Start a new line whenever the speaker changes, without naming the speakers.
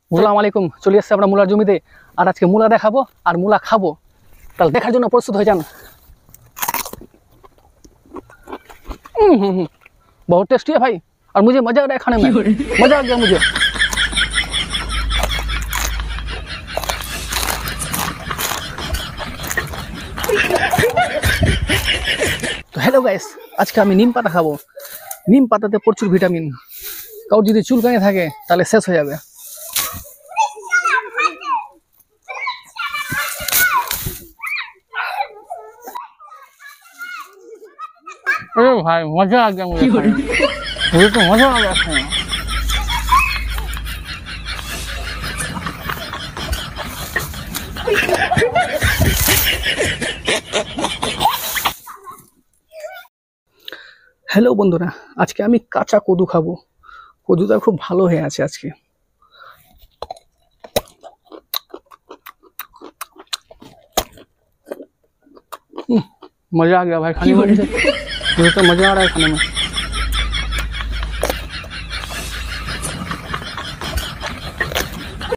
আসসালামু আলাইকুম। চলে এসেছে আমরা মূলার জমিতে, আর আজকে মূলা দেখাবো আর মূলা খাবো। তাহলে দেখার জন্য প্রস্তুত হয়ে যান। बहुत टेस्टी है भाई, और मुझे मजा आ रहा है खाने में, मजा आ गया मुझे। तो हेलो गाइस, आज के नीम पाता खाबो। नीम पाताते प्रचुर ভিটামিন, কারোর যদি চুলকানি থাকে তাহলে শেষ হয়ে যাবে। अरे भाई मजा आ गया मुझे तो मजा आ गया खाने में। হ্যালো বন্ধুরা, আজকে আমি কাঁচা কদু খাবো। কদুটা খুব ভালো হয়ে আছে আজকে। मजा आ गया भाई खाने में, मुझे तो मजा आ रहा है खाने में।